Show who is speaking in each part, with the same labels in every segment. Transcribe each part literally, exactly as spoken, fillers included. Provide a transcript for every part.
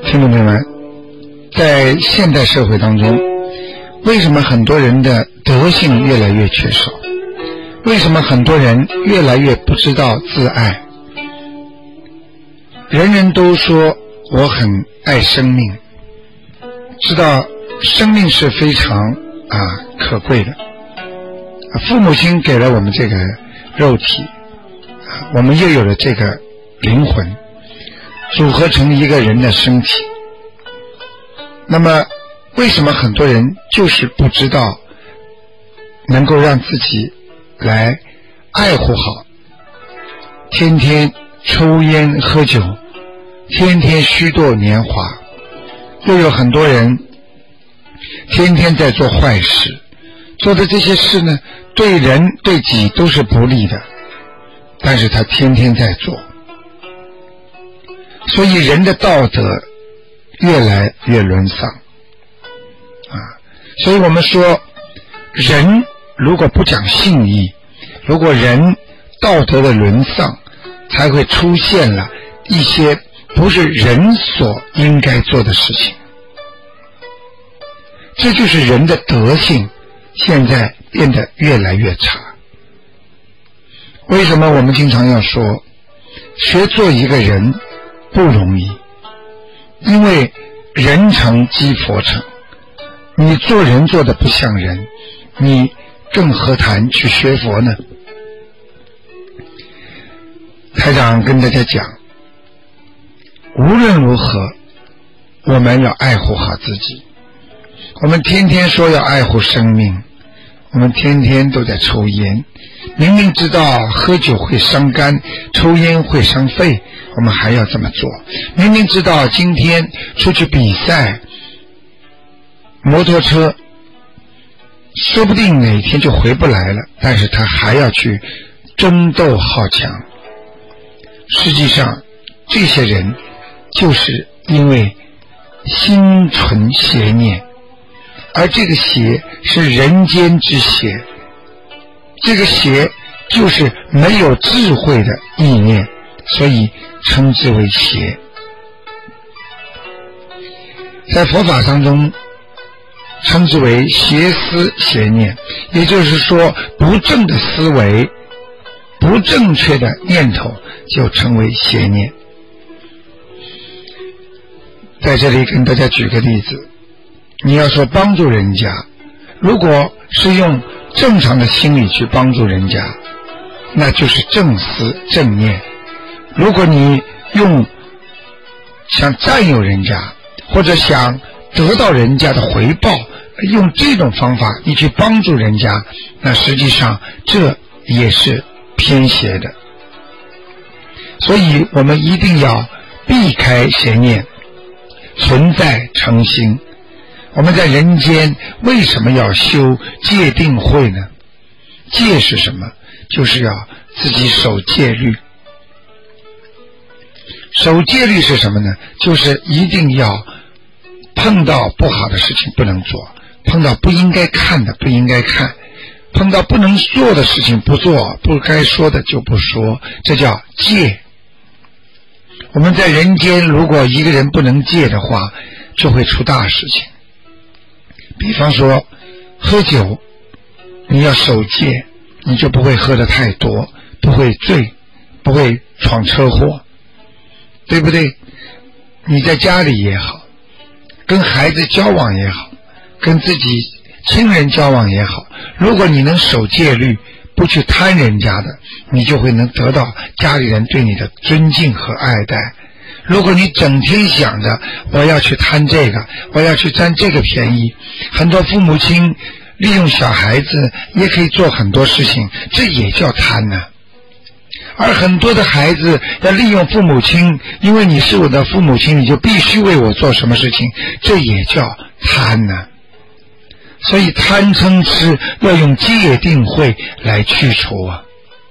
Speaker 1: 听众朋友们，在现代社会当中，为什么很多人的德性越来越缺少？为什么很多人越来越不知道自爱？人人都说我很爱生命，知道生命是非常啊可贵的。父母亲给了我们这个肉体，我们又有了这个灵魂，组合成一个人的身体。那么为什么很多人就是不知道能够让自己来爱护好，天天抽烟喝酒，天天虚度年华，又有很多人天天在做坏事，做的这些事呢，对人对己都是不利的，但是他天天在做，所以人的道德越来越沦丧啊！所以我们说，人如果不讲信义，如果人道德的沦丧，才会出现了一些不是人所应该做的事情。这就是人的德性现在变得越来越差。为什么我们经常要说学做一个人不容易？因为人成即佛成，你做人做得不像人，你更何谈去学佛呢？台长跟大家讲，无论如何我们要爱护好自己。我们天天说要爱护生命，我们天天都在抽烟，明明知道喝酒会伤肝，抽烟会伤肺，我们还要这么做。明明知道今天出去比赛摩托车说不定哪天就回不来了，但是他还要去争斗好强。实际上这些人就是因为心存邪念，而这个邪是人间之邪，这个邪就是没有智慧的意念，所以称之为邪。在佛法当中称之为邪思邪念，也就是说不正的思维，不正确的念头就称为邪念。在这里跟大家举个例子，你要说帮助人家，如果是用正常的心理去帮助人家，那就是正思正念。如果你用想占有人家，或者想得到人家的回报，用这种方法你去帮助人家，那实际上这也是偏邪的。所以我们一定要避开邪念，存在诚心。我们在人间为什么要修戒定慧呢？戒是什么？就是要自己守戒律。守戒律是什么呢？就是一定要碰到不好的事情不能做，碰到不应该看的不应该看，碰到不能做的事情不做，不该说的就不说，这叫戒。我们在人间如果一个人不能戒的话，就会出大事情。比方说喝酒，你要守戒，你就不会喝得太多，不会醉，不会闯车祸，对不对？你在家里也好，跟孩子交往也好，跟自己亲人交往也好，如果你能守戒律，不去贪人家的，你就会能得到家里人对你的尊敬和爱戴。如果你整天想着我要去贪这个，我要去占这个便宜，很多父母亲利用小孩子也可以做很多事情，这也叫贪呢、啊。而很多的孩子要利用父母亲，因为你是我的父母亲，你就必须为我做什么事情，这也叫贪呢、啊。所以贪嗔痴要用戒定慧来去除啊，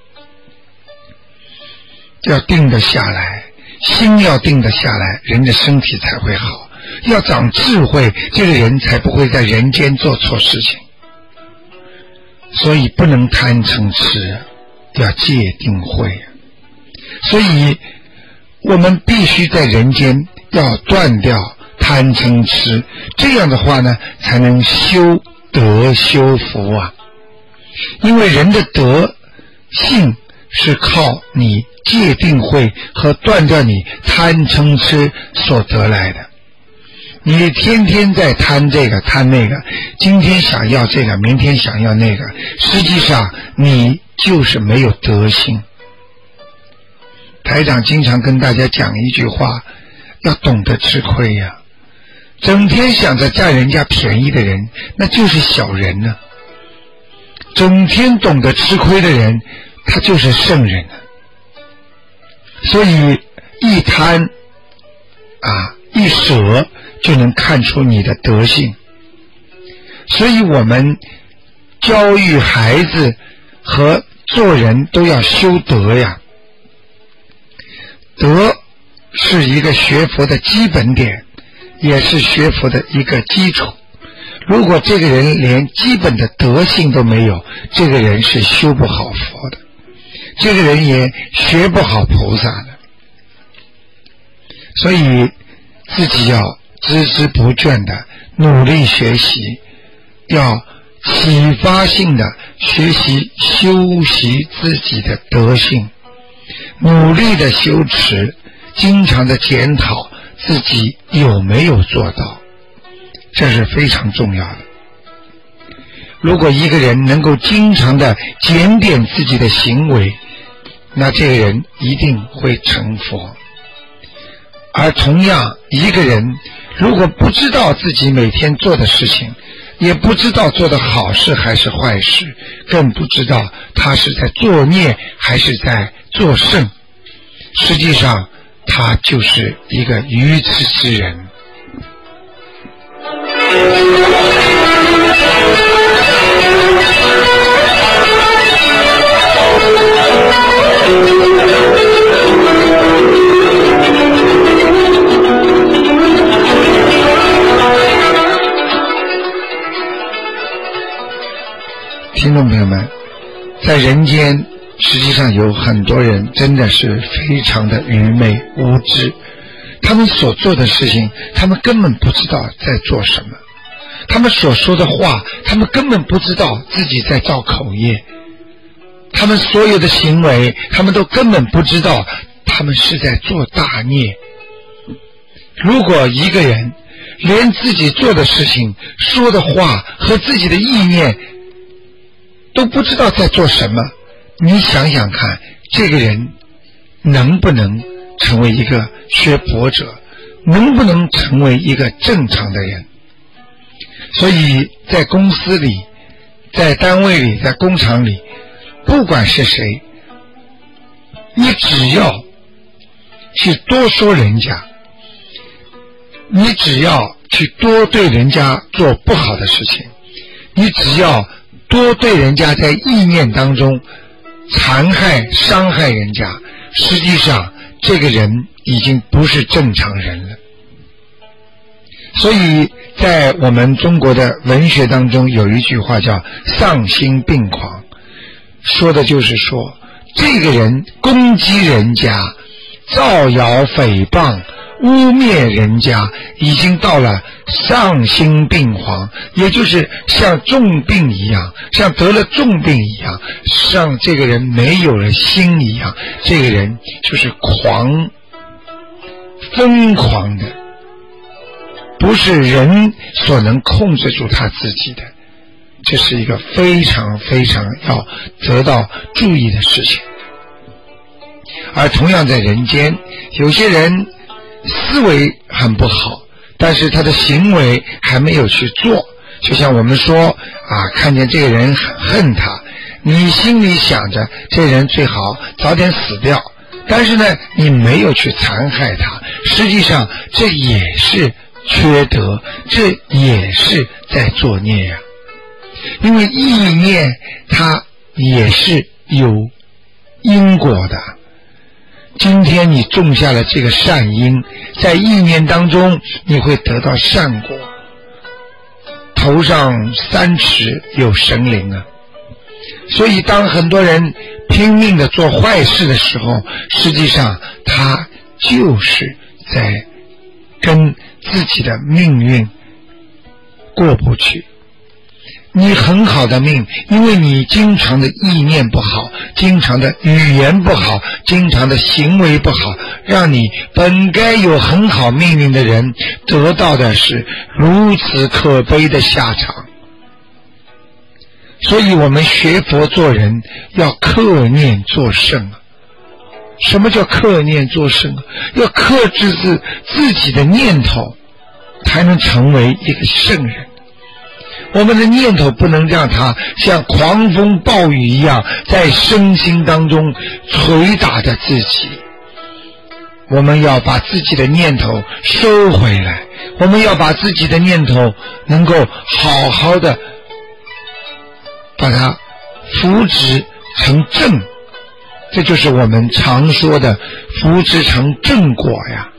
Speaker 1: 要定得下来，心要定得下来，人的身体才会好。要长智慧，这个人才不会在人间做错事情。所以不能贪嗔痴，要戒定慧。所以我们必须在人间要断掉贪嗔痴，这样的话呢才能修德修福啊。因为人的德性是靠你戒定慧和断掉你贪嗔痴所得来的。你天天在贪这个贪那个，今天想要这个，明天想要那个，实际上你就是没有德性。台长经常跟大家讲一句话，要懂得吃亏呀、啊。整天想着占人家便宜的人，那就是小人呢、啊。整天懂得吃亏的人，他就是圣人呢、啊。所以一贪啊，一舍就能看出你的德性。所以我们教育孩子和做人都要修德呀。德是一个学佛的基本点，也是学佛的一个基础。如果这个人连基本的德性都没有，这个人是修不好佛的，这个人也学不好菩萨的。所以自己要孜孜不倦的努力学习，要启发性的学习修习自己的德性，努力的修持，经常的检讨自己有没有做到，这是非常重要的。如果一个人能够经常的检点自己的行为，那这个人一定会成佛。而同样，一个人如果不知道自己每天做的事情，也不知道做的好事还是坏事，更不知道他是在作孽还是在作圣，实际上他就是一个愚痴之人。听众朋友们，在人间实际上有很多人真的是非常的愚昧无知，他们所做的事情他们根本不知道在做什么，他们所说的话他们根本不知道自己在造口业，他们所有的行为他们都根本不知道他们是在做大孽。如果一个人连自己做的事情说的话和自己的意念都不知道在做什么，你想想看，这个人能不能成为一个学佛者，能不能成为一个正常的人？所以在公司里，在单位里，在工厂里，不管是谁，你只要去多说人家，你只要去多对人家做不好的事情，你只要多对人家在意念当中残害伤害人家，实际上这个人已经不是正常人了。所以在我们中国的文学当中有一句话叫丧心病狂，说的就是说这个人攻击人家，造谣诽谤污蔑人家，已经到了丧心病狂，也就是像重病一样，像得了重病一样，像这个人没有了心一样，这个人就是狂疯狂的，不是人所能控制住他自己的，这是一个非常非常要得到注意的事情。而同样在人间，有些人思维很不好，但是他的行为还没有去做。就像我们说啊，看见这个人很恨他，你心里想着这人最好早点死掉，但是呢你没有去残害他，实际上这也是缺德，这也是在作孽呀、啊。因为意念它也是有因果的，今天你种下了这个善因，在意念当中你会得到善果，头上三尺有神灵啊。所以当很多人拼命的做坏事的时候，实际上他就是在自己的命运过不去。你很好的命，因为你经常的意念不好，经常的语言不好，经常的行为不好，让你本该有很好命运的人得到的是如此可悲的下场。所以我们学佛做人要克念做圣啊。什么叫克念做圣啊？要克制自自己的念头，才能成为一个圣人。我们的念头不能让它像狂风暴雨一样在身心当中捶打着自己。我们要把自己的念头收回来，我们要把自己的念头能够好好的把它扶植成正，这就是我们常说的扶植成正果呀。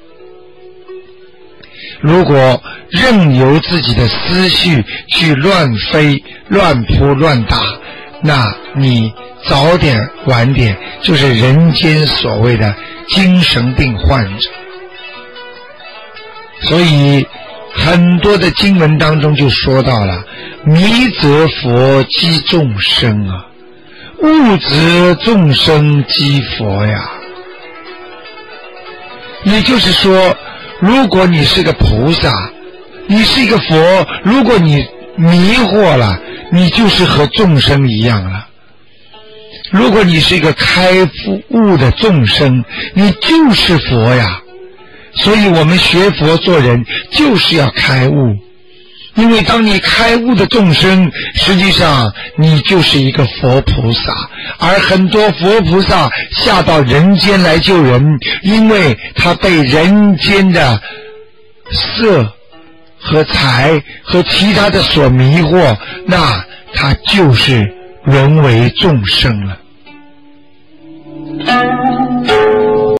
Speaker 1: 如果任由自己的思绪去乱飞、乱扑、乱打，那你早点晚点就是人间所谓的精神病患者。所以很多的经文当中就说到了，迷则佛积众生啊，悟则众生积佛呀。也就是说，如果你是个菩萨，你是一个佛，如果你迷惑了，你就是和众生一样了。如果你是一个开悟的众生，你就是佛呀。所以我们学佛做人就是要开悟，因为当你开悟的众生，实际上你就是一个佛菩萨。而很多佛菩萨下到人间来救人，因为他被人间的色和财和其他的所迷惑，那他就是沦为众生了。